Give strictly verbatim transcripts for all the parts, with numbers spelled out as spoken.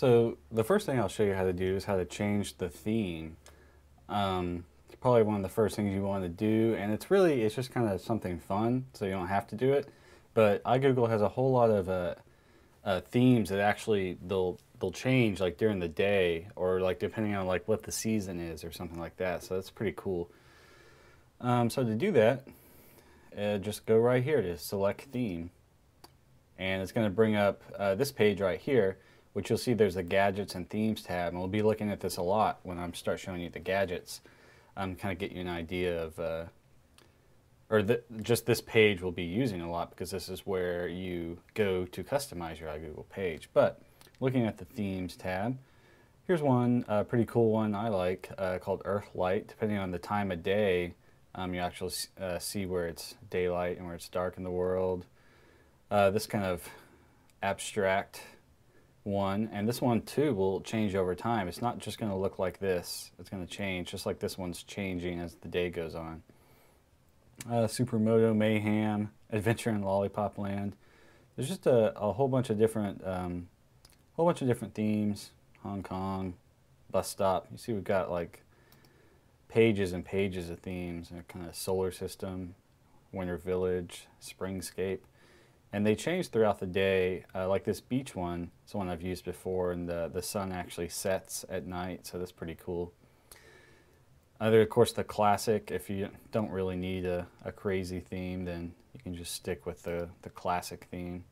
So the first thing I'll show you how to do is how to change the theme. Um, it's probably one of the first things you want to do, and it's really, it's just kind of something fun, so you don't have to do it. But iGoogle has a whole lot of uh, uh, themes that actually they'll they'll change like during the day, or like depending on like what the season is or something like that. So that's pretty cool. Um, so to do that, uh, just go right here to select theme, and it's going to bring up uh, this page right here, which you'll see there's a gadgets and themes tab, and we'll be looking at this a lot when I start showing you the gadgets. Um, kind of get you an idea of, uh, or the, just this page we'll be using a lot because this is where you go to customize your iGoogle page. But looking at the themes tab, here's one uh, pretty cool one I like uh, called Earth Light. Depending on the time of day, um, you actually uh, see where it's daylight and where it's dark in the world. Uh, this kind of abstract one, and this one too will change over time. It's not just going to look like this. It's going to change just like this one's changing as the day goes on. Uh, Supermoto Mayhem, Adventure in Lollipop Land. There's just a, a whole bunch of different, um, whole bunch of different themes. Hong Kong, bus stop. You see, we've got like pages and pages of themes. And kind of solar system, winter village, springscape. And they change throughout the day, uh, like this beach one. It's one I've used before, and the, the sun actually sets at night, so that's pretty cool. Other, of course, the classic. If you don't really need a, a crazy theme, then you can just stick with the, the classic theme.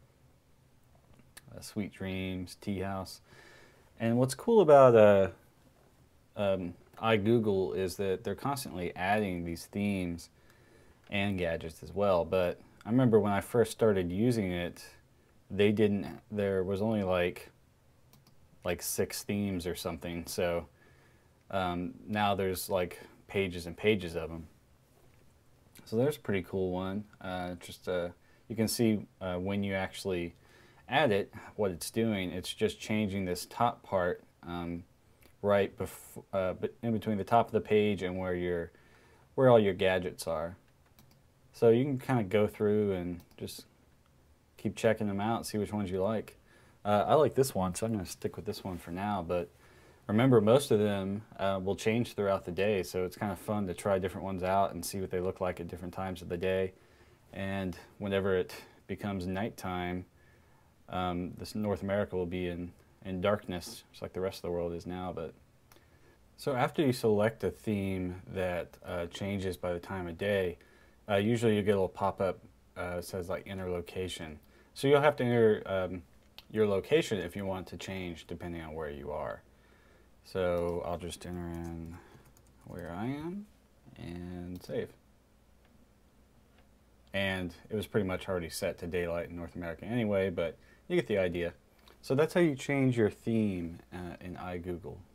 Uh, Sweet Dreams, Tea House. And what's cool about uh, um, iGoogle is that they're constantly adding these themes and gadgets as well, but I remember when I first started using it, they didn't, there was only like like six themes or something, so um, now there's like pages and pages of them. So there's a pretty cool one. Uh, just uh, you can see uh, when you actually add it, what it's doing. It's just changing this top part um, right before, uh, in between the top of the page and where your where all your gadgets are. So you can kind of go through and just keep checking them out, see which ones you like. Uh, I like this one, so I'm going to stick with this one for now. But remember, most of them uh, will change throughout the day, so it's kind of fun to try different ones out and see what they look like at different times of the day. And whenever it becomes nighttime, um, this North America will be in, in darkness, just like the rest of the world is now. But so after you select a theme that uh, changes by the time of day, Uh, usually you get a little pop-up uh, that says like enter location. So you'll have to enter um, your location if you want to change depending on where you are. So I'll just enter in where I am and save. And it was pretty much already set to daylight in North America anyway, but you get the idea. So that's how you change your theme uh, in iGoogle.